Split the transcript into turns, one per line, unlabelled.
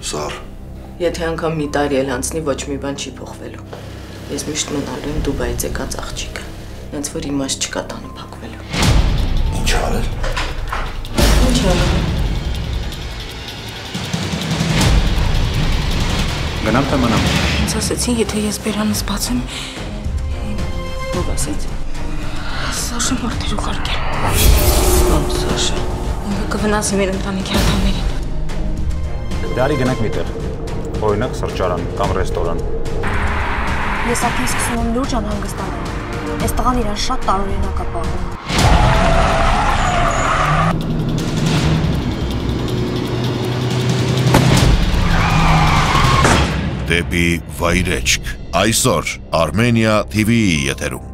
Սար։
Եթե անգամ մի տարի էլ անցնի, ոչ մի բան չի փոխվելու։ Ես միշտ մնալու եմ Դուբայից եկած աղջիկը, հենց որ իմաստ չկա տանը փակվելու։
Ինչ արել։
Ինչ արել։
Գնամ թե մնամ։
Ինձ ասեցին, եթե ես բերանս բացեմ, ով ասեց։ Սաշը մարդեր ուղարկել։ Ով Սաշը։ Ինքը կվնասի մեր ընտանիքի անդամներին։
Դարի գնանք մի տեղ։ Օրինակ սրճարան կամ ռեստորան։
Ես արդեն սկսում եմ լուրջ անհանգստանալ։ Այս տղան իրան շատ տարօրինակ է պահում։
Դեպի վայրեջք այսօր Armenia TV-ի եթերում։